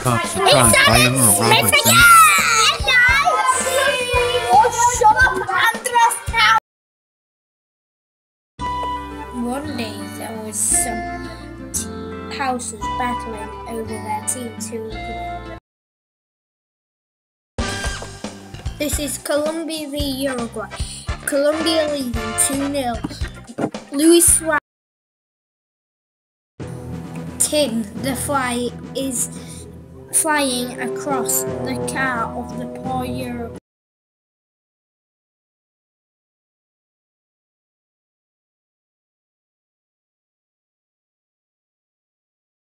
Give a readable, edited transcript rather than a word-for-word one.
Subscribe Liam Robinson. Shut up, Andres, now. One day there was some houses battling over their teams who would win. This is Colombia v Uruguay. Colombia leading 2-0. Luis Suarez. Tim the Fly is flying across the car of the poor Uruguay.